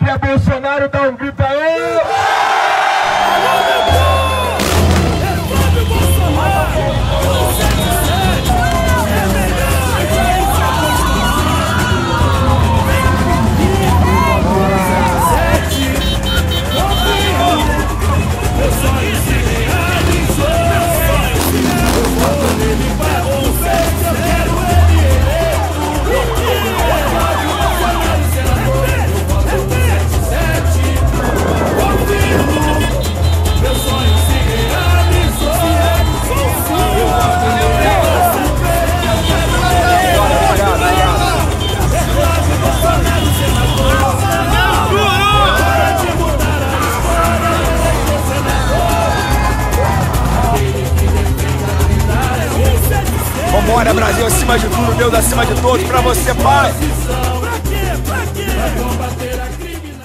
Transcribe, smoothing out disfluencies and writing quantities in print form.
é Bolsonaro, dá um grito aí! Vambora, Brasil acima de tudo, Deus acima de todos, pra você, Pai!